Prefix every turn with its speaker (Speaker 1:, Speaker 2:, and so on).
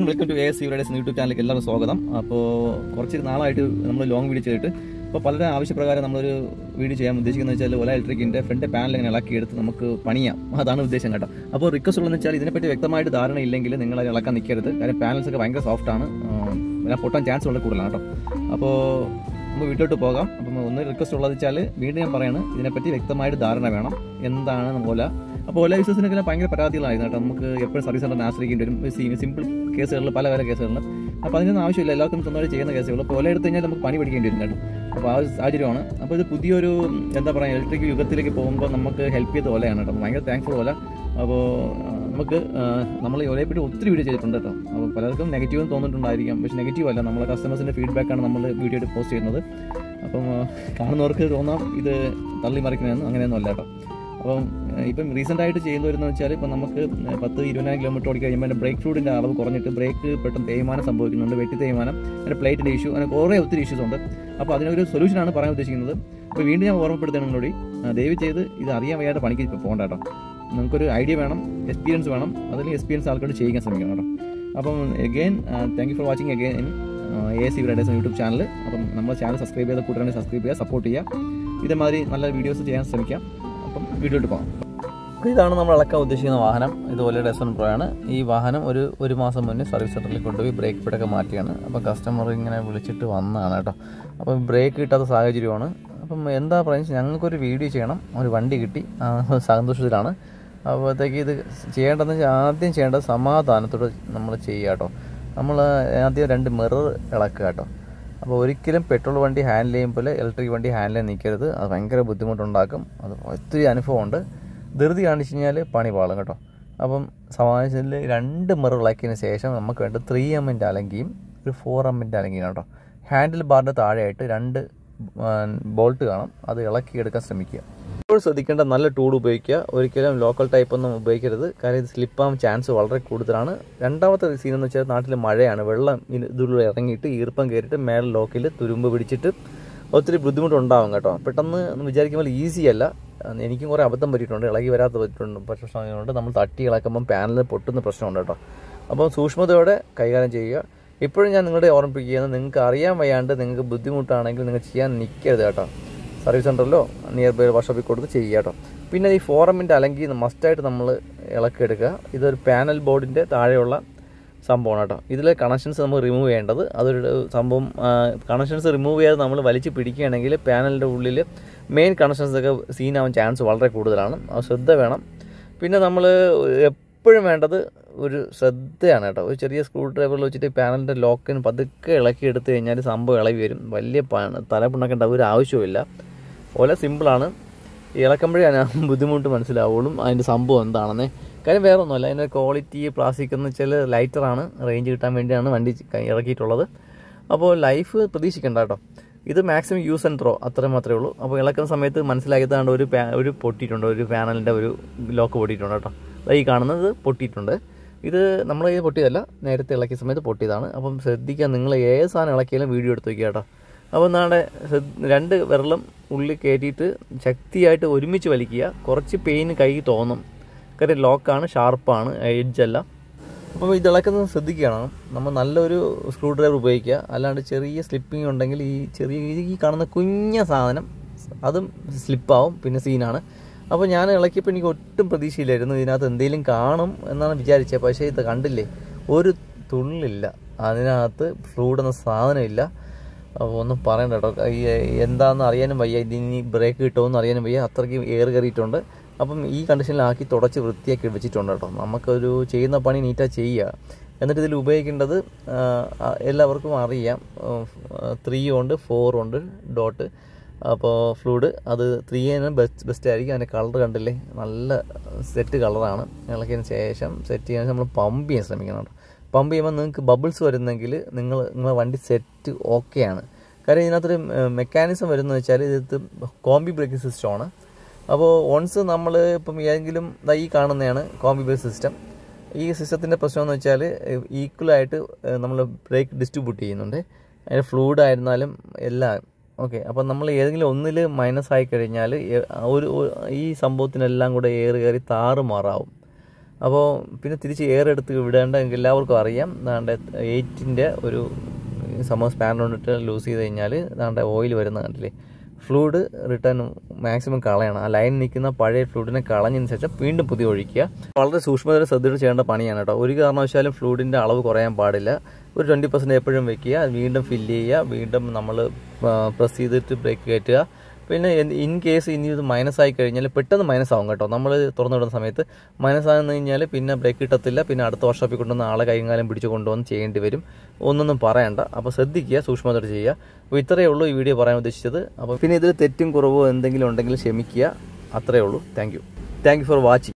Speaker 1: Front welcome to AS Everydays YouTube ചാനലിലേക്ക് എല്ലാവർക്കും സ്വാഗതം. അപ്പോൾ കുറച്ച് നാളായിട്ട് നമ്മൾ ലോങ് വീഡിയോ ചെയ്തിട്ട് അപ്പോൾ പലരുടെ ആവശ്യപ്രകാരം നമ്മളൊരു വീഡിയോ ചെയ്യാൻ ഉദ്ദേശിക്കുന്നത് വെച്ചാൽ ഒല ഇലക്ട്രിക്കിൻ്റെ ഫ്രണ്ട് പാനൽ ഇങ്ങനെ ഇളക്കിയെടുത്ത് നമുക്ക് പണിയാം, അതാണ് ഉദ്ദേശം കേട്ടോ. അപ്പോൾ റിക്വസ്റ്റ് ഉള്ളതെന്ന് വെച്ചാൽ ഇതിനെപ്പറ്റി വ്യക്തമായിട്ട് ധാരണ ഇല്ലെങ്കിൽ നിങ്ങൾ അത് ഇളക്കാൻ നിൽക്കരുത്. കാര്യം പാനൽസ് ഒക്കെ ഭയങ്കര സോഫ്റ്റാണ്, പൊട്ടാൻ ചാൻസ് ഉള്ള കൂടുതലാണ് കേട്ടോ. അപ്പോൾ നമുക്ക് വീട്ടിലോട്ട് പോകാം. അപ്പം ഒന്ന് റിക്വസ്റ്റ് ഉള്ളത് വെച്ചാൽ വീണ്ടും ഞാൻ പറയാണ്, ഇതിനെപ്പറ്റി വ്യക്തമായിട്ട് ധാരണ വേണം. എന്താണ് ഓല? അപ്പോൾ ഓല യൂസേഴ്സിനൊക്കെ ഭയങ്കര പരാതികളായിരുന്നു കേട്ടോ. നമുക്ക് എപ്പോഴും സർവീസ് സെൻ്ററിനെ ആശ്രയിക്കേണ്ടി വരും സിമ്പിൾ കേസുകളിൽ, പല കേസുകളിൽ. അപ്പോൾ അതിനൊന്നും ആവശ്യമില്ല, എല്ലാവർക്കും സ്വന്തമായിട്ട് ചെയ്യുന്ന കേസുകൾ. അപ്പോൾ ഓല എടുത്ത് കഴിഞ്ഞാൽ നമുക്ക് പണി പഠിക്കേണ്ടി വരും കേട്ടോ. അപ്പോൾ ആ സാഹചര്യമാണ്. അപ്പോൾ ഇത് പുതിയൊരു എന്താ പറയുക, ഇലക്ട്രിക് യുഗത്തിലേക്ക് പോകുമ്പോൾ നമുക്ക് ഹെൽപ്പ് ചെയ്ത ഓലയാണ് കേട്ടോ. ഭയങ്കര താങ്ക്ഫുൾ ഓല. അപ്പോൾ നമുക്ക് നമ്മൾ ഓലയെപ്പറ്റി ഒത്തിരി വീഡിയോ ചെയ്തിട്ടുണ്ട് കേട്ടോ. അപ്പോൾ പലർക്കും നെഗറ്റീവും തോന്നിയിട്ടുണ്ടായിരിക്കാം, പക്ഷേ നെഗറ്റീവ് അല്ല, നമ്മളെ കസ്റ്റമേഴ്സിൻ്റെ ഫീഡ്ബാക്കാണ് നമ്മൾ വീഡിയോ പോസ്റ്റ് ചെയ്യുന്നത്. അപ്പം കാണുന്നവർക്ക് തോന്നാം ഇത് തള്ളി മറിക്കണമെന്ന്, അങ്ങനെയൊന്നും അല്ല കേട്ടോ. അപ്പം ഇപ്പം റീസെൻ്റായിട്ട് ചെയ്യുന്ന വരുന്നത് വെച്ചാൽ ഇപ്പം നമുക്ക് 10-20 കിലോമീറ്റർ ഓടി കഴിയുമ്പോൾ എൻ്റെ ബ്രേക്ക് ഫ്ലൂയിഡിൻ്റെ അളവ് കുറഞ്ഞിട്ട് ബ്രേക്ക് പെട്ടെന്ന് തേയ്മാനം സംഭവിക്കുന്നുണ്ട്, വെട്ടി തേയ്മാനം, അതിൻ്റെ പ്ലേറ്റിൻ്റെ ഇഷ്യൂ, അങ്ങനെ കുറേ ഒത്തിരി ഇഷ്യൂസ് ഉണ്ട്. അപ്പോൾ അതിനൊരു സൊല്യൂഷനാണ് പറയാൻ ഉദ്ദേശിക്കുന്നത്. അപ്പോൾ വീണ്ടും ഞാൻ ഓർമ്മപ്പെടുത്തുകയാണ് നിങ്ങളോട്, ദയവ് ചെയ്ത് ഇത് അറിയാൻ വയ്യാതെ പണിക്ക് ഇപ്പോൾ പോകണ്ട കേട്ടോ. നമുക്കൊരു ഐഡിയ വേണം, എക്സ്പീരിയൻസ് വേണം, അതിൽ എക്സ്പീരിയൻസ് ആൾക്കാരോട് ചെയ്യാൻ ശ്രമിക്കണം കേട്ടോ. അപ്പം again thank you for watching again in AS Everydays YouTube channel. അപ്പം നമ്മുടെ ചാനൽ സബ്സ്ക്രൈബ് ചെയ്ത കൂട്ടുകാരെ സബ്സ്ക്രൈബ് ചെയ്യുക, സപ്പോർട്ട് ചെയ്യുക. ഇതേമാതിരി നല്ല വീഡിയോസ് ചെയ്യാൻ ശ്രമിക്കാം. അപ്പം വീഡിയോട്ട് പോകാം. ഇതാണ് നമ്മൾ ഇളക്കാൻ ഉദ്ദേശിക്കുന്ന വാഹനം. ഇതുപോലെ ഡെസൺ പ്രോ ആണ്. ഈ വാഹനം ഒരു മാസം മുന്നേ സർവീസ് സെൻ്ററിൽ കൊണ്ടുപോയി ബ്രേക്ക് പിടൊക്കെ മാറ്റിയാണ്. അപ്പോൾ കസ്റ്റമർ ഇങ്ങനെ വിളിച്ചിട്ട് വന്നതാണ് കേട്ടോ. അപ്പം ബ്രേക്ക് കിട്ടാത്ത സാഹചര്യമാണ്. അപ്പം എന്താ പറയുക, ഞങ്ങൾക്കൊരു വീഡിയോ ചെയ്യണം, ഒരു വണ്ടി കിട്ടി, സന്തോഷത്തിലാണ്. അപ്പോഴത്തേക്ക് ഇത് ചെയ്യേണ്ടതെന്ന് വെച്ചാൽ ആദ്യം ചെയ്യേണ്ടത് സമാധാനത്തോടെ നമ്മൾ ചെയ്യുക കേട്ടോ. നമ്മൾ ആദ്യം 2 മിറർ ഇളക്കുക കേട്ടോ. അപ്പോൾ ഒരിക്കലും പെട്രോൾ വണ്ടി ഹാൻഡിൽ ചെയ്യുമ്പോൾ ഇലക്ട്രിക് വണ്ടി ഹാൻഡിൽ ചെയ്യാൻ നിൽക്കരുത്, അത് ഭയങ്കര ബുദ്ധിമുട്ടുണ്ടാക്കും. അത് ഒത്തിരി അനുഭവമുണ്ട്. ധൃതി കാണിച്ചു കഴിഞ്ഞാൽ പണി പാളും കേട്ടോ. അപ്പം സമാധാനത്തിൽ 2 മിറർ ഇളക്കിയതിന് ശേഷം നമുക്ക് വേണ്ടത് 3mm അലങ്കിയും ഒരു 4mm അലങ്കിയും കേട്ടോ. ഹാൻഡിൽ ബാറിൻ്റെ താഴെയായിട്ട് 2 ബോൾട്ട് കാണും, അത് ഇളക്കിയെടുക്കാൻ ശ്രമിക്കുക. ഇപ്പോൾ ശ്രദ്ധിക്കേണ്ട, നല്ല ടൂൾ ഉപയോഗിക്കുക, ഒരിക്കലും ലോക്കൽ ടൈപ്പ് ഒന്നും ഉപയോഗിക്കരുത്. കാര്യം ഇത് സ്ലിപ്പാകാൻ ചാൻസ് വളരെ കൂടുതലാണ്. രണ്ടാമത്തെ സീൻ എന്ന് വെച്ചാൽ നാട്ടിൽ മഴയാണ്, വെള്ളം ഇതിലൂടെ ഇറങ്ങിയിട്ട് ഈർപ്പം കയറിയിട്ട് മേലെ ലോക്കിൽ തുരുമ്പ് പിടിച്ചിട്ട് ഒത്തിരി ബുദ്ധിമുട്ടുണ്ടാകും കേട്ടോ. പെട്ടെന്ന് വിചാരിക്കുമ്പോൾ ഈസി അല്ല. എനിക്കും കുറേ അബദ്ധം പറ്റിയിട്ടുണ്ട്, ഇളകി വരാത്ത പറ്റിയിട്ടുണ്ട്. പ്രശ്നങ്ങളുണ്ട്, നമ്മൾ തട്ടി ഇളക്കുമ്പം പാനലിൽ പൊട്ടുന്ന പ്രശ്നമുണ്ട് കേട്ടോ. അപ്പോൾ സൂക്ഷ്മതയോടെ കൈകാര്യം ചെയ്യുക. ഇപ്പോഴും ഞാൻ നിങ്ങളുടെ ഓർമ്മിപ്പിക്കുകയാണ്, നിങ്ങൾക്ക് അറിയാൻ വയ്യാണ്ട് നിങ്ങൾക്ക് ബുദ്ധിമുട്ടാണെങ്കിൽ നിങ്ങൾ ചെയ്യാൻ നിൽക്കരുത് കേട്ടോ. സർവീസ് സെൻ്ററിലോ നിയർ ബൈ വർക്ക്ഷോപ്പിൽ കൊടുത്ത് ചെയ്യുക കേട്ടോ. പിന്നെ ഈ 4mm അലങ്കി മസ്റ്റായിട്ട് നമ്മൾ ഇളക്കിയെടുക്കുക. ഇതൊരു പാനൽ ബോർഡിൻ്റെ താഴെയുള്ള സംഭവമാണ് കേട്ടോ. ഇതിലെ കണക്ഷൻസ് നമുക്ക് റിമൂവ് ചെയ്യേണ്ടത്, അതൊരു സംഭവം. കണക്ഷൻസ് റിമൂവ് ചെയ്യാതെ നമ്മൾ വലിച്ച് പിടിക്കുകയാണെങ്കിൽ പാനലിൻ്റെ ഉള്ളിൽ മെയിൻ കണക്ഷൻസൊക്കെ സീനാവാൻ ചാൻസ് വളരെ കൂടുതലാണ്. അത് ശ്രദ്ധ വേണം. പിന്നെ നമ്മൾ എപ്പോഴും വേണ്ടത് ഒരു ശ്രദ്ധയാണ് കേട്ടോ. ഒരു ചെറിയ സ്ക്രൂ ഡ്രൈവറിൽ വെച്ചിട്ട് പാനലിൻ്റെ ലോക്കിന് പതുക്കെ ഇളക്കി എടുത്തു കഴിഞ്ഞാൽ സംഭവം ഇളകി വരും. വലിയ തലപ്പുണ്ണക്കേണ്ട ഒരു ആവശ്യമില്ല. ഓല സിമ്പിളാണ്. ഇളക്കുമ്പോഴേ ബുദ്ധിമുട്ട് മനസ്സിലാവുള്ളൂ അതിൻ്റെ സംഭവം എന്താണെന്നേ. കാര്യം വേറെ ഒന്നുമല്ല, അതിൻ്റെ ക്വാളിറ്റി പ്ലാസ്റ്റിക് എന്ന് വെച്ചാൽ ലൈറ്ററാണ്, റേഞ്ച് കിട്ടാൻ വേണ്ടിയാണ് വണ്ടി ഇറക്കിയിട്ടുള്ളത്. അപ്പോൾ ലൈഫ് പ്രതീക്ഷിക്കേണ്ട കേട്ടോ. ഇത് മാക്സിമം യൂസ് ആൻഡ് ത്രോ, അത്ര മാത്രമേ ഉള്ളൂ. അപ്പോൾ ഇളക്കുന്ന സമയത്ത് മനസ്സിലാക്കിയതാണ്ട് ഒരു പൊട്ടിയിട്ടുണ്ട്, ഒരു പാനലിൻ്റെ ഒരു ലോക്ക് പൊട്ടിയിട്ടുണ്ട് കേട്ടോ. ഈ കാണുന്നത് പൊട്ടിയിട്ടുണ്ട്. ഇത് നമ്മളെ കയ്യിൽ പൊട്ടിയതല്ല, നേരത്തെ ഇളക്കിയ സമയത്ത് പൊട്ടിയതാണ്. അപ്പം ശ്രദ്ധിക്കുക, നിങ്ങൾ ഏത് സാധനം ഇളക്കിയാലും വീഡിയോ എടുത്ത് വയ്ക്കുക കേട്ടോ. അപ്പോൾ നാളെ 2 വിരലും ഉള്ളിൽ കയറ്റിയിട്ട് ശക്തിയായിട്ട് ഒരുമിച്ച് വലിക്കുക. കുറച്ച് പെയിൻ കൈ തോന്നും, കാര്യം ലോക്കാണ്, ഷാർപ്പാണ്, എഡ്ജല്ല. അപ്പോൾ ഇത് ഇളക്കുന്നത് ശ്രദ്ധിക്കണം. നമ്മൾ നല്ലൊരു സ്ക്രൂ ഡ്രൈവർ ഉപയോഗിക്കുക. അല്ലാണ്ട് ചെറിയ സ്ലിപ്പിംഗ് ഉണ്ടെങ്കിൽ ഈ കാണുന്ന കുഞ്ഞ സാധനം അതും സ്ലിപ്പാവും, പിന്നെ സീനാണ്. അപ്പോൾ ഞാൻ ഇളക്കിയപ്പോൾ എനിക്ക് ഒട്ടും പ്രതീക്ഷയില്ലായിരുന്നു ഇതിനകത്ത് എന്തെങ്കിലും കാണും എന്നാണ് വിചാരിച്ചത്. പക്ഷേ ഇത് കണ്ടില്ലേ, ഒരു തുള്ളില്ല, അതിനകത്ത് ഫ്ലൂയിഡ് എന്ന സാധനമില്ല. അപ്പോൾ ഒന്നും പറയണ്ട കേട്ടോ. എന്താണെന്ന് അറിയാനും വയ്യ, ഇതിനി ബ്രേക്ക് കിട്ടുമെന്ന് അറിയാനും വയ്യ, അത്രയ്ക്ക് എയർ കയറിയിട്ടുണ്ട്. അപ്പം ഈ കണ്ടീഷനിലാക്കി തുടച്ച് വൃത്തിയാക്കി വെച്ചിട്ടുണ്ട് കേട്ടോ. നമുക്കൊരു ചെയ്യുന്ന പണി നീറ്റായി ചെയ്യുക. എന്നിട്ട് ഇതിൽ ഉപയോഗിക്കേണ്ടത് എല്ലാവർക്കും അറിയാം, 3 ഉണ്ട്, 4 ഉണ്ട് ഡോട്ട്. അപ്പോൾ ഫ്ലൂയിഡ് അത് 3 ബെസ്റ്റ് ആയിരിക്കും. അതിൻ്റെ കളർ കണ്ടില്ലേ, നല്ല സെറ്റ് കളറാണ്. ഇളക്കിയതിന് ശേഷം സെറ്റ് ചെയ്യാൻ നമ്മൾ പമ്പ് ചെയ്യാൻ ശ്രമിക്കണം കേട്ടോ. പമ്പ് ചെയ്യുമ്പോൾ നിങ്ങൾക്ക് ബബിൾസ് വരുന്നെങ്കിൽ നിങ്ങളെ വണ്ടി സെറ്റ് ഓക്കെയാണ്. കാര്യം ഇതിനകത്തൊരു മെക്കാനിസം വരുന്നത് വെച്ചാൽ ഇത് കോംബി ബ്രേക്കിംഗ് സിസ്റ്റമാണ്. അപ്പോൾ വൺസ് നമ്മൾ ഇപ്പം ഏതെങ്കിലും ഈ കാണുന്നതാണ് കോംബി ബ്രേക്ക് സിസ്റ്റം. ഈ സിസ്റ്റത്തിൻ്റെ പ്രശ്നമെന്ന് വെച്ചാൽ ഈക്വലായിട്ട് നമ്മൾ ബ്രേക്ക് ഡിസ്ട്രിബ്യൂട്ട് ചെയ്യുന്നുണ്ട്. അതിന് ഫ്ലൂയിഡ് ആയിരുന്നാലും എല്ലാം ഓക്കെ. അപ്പം നമ്മൾ ഏതെങ്കിലും ഒന്നിൽ മൈനസ് ആയി കഴിഞ്ഞാൽ ഈ സംഭവത്തിനെല്ലാം കൂടെ എയർ കയറി താറുമാറാവും. അപ്പോൾ പിന്നെ തിരിച്ച് എയർ എടുത്ത് വിടേണ്ട എല്ലാവർക്കും അറിയാം. ദാണ്ടെ 8-ൻ്റെ ഒരു സംഭവം സ്പാനർ കൊണ്ടിട്ട് ലൂസ് ചെയ്ത് കഴിഞ്ഞാൽ ദാണ്ടെ ഓയിൽ വരുന്ന കണ്ടില്ലേ. ഫ്ലൂയിഡ് റിട്ടേൺ മാക്സിമം കളയണം. ആ ലൈൻ നിൽക്കുന്ന പഴയ ഫ്ലൂയിഡിനെ കളഞ്ഞതിന് ശേഷം വീണ്ടും പുതിയ ഒഴിക്കുക. വളരെ സൂക്ഷ്മതയോടെ ശ്രദ്ധിച്ച് ചെയ്യേണ്ട പണിയാണ് കേട്ടോ. ഒരു കാരണവശാലും ഫ്ലൂയിഡിൻ്റെ അളവ് കുറയാൻ പാടില്ല. ഒരു 20% എപ്പോഴും വെക്കുക. വീണ്ടും ഫില്ല് ചെയ്യുക. വീണ്ടും നമ്മൾ പ്രസ് ചെയ്തിട്ട് ബ്രേക്ക് കയറ്റുക. പിന്നെ ഇൻ കേസ് ഇനി ഇത് മൈനസ് ആയി കഴിഞ്ഞാൽ പെട്ടെന്ന് മൈനസ് ആവും കേട്ടോ. നമ്മൾ തുറന്നു വിടുന്ന സമയത്ത് മൈനസ് ആകുന്നു കഴിഞ്ഞാൽ പിന്നെ ബ്രേക്ക് കിട്ടത്തില്ല. പിന്നെ അടുത്ത വർക്ക്ഷോപ്പിൽ കൊണ്ടുവന്ന് ആളെ കൈകാലം പിടിച്ച് കൊണ്ടുവന്ന് ചെയ്യേണ്ടി വരും. ഒന്നൊന്നും പറയണ്ട. അപ്പോൾ ശ്രദ്ധിക്കുക, സൂക്ഷ്മതയോടെ ചെയ്യുക. അപ്പോൾ ഇത്രയേ ഉള്ളൂ ഈ വീഡിയോ പറയാൻ ഉദ്ദേശിച്ചത്. അപ്പോൾ പിന്നെ ഇതിൽ തെറ്റും കുറവോ എന്തെങ്കിലും ഉണ്ടെങ്കിൽ ക്ഷമിക്കുക. അത്രയേ ഉള്ളൂ. Thank you for watching.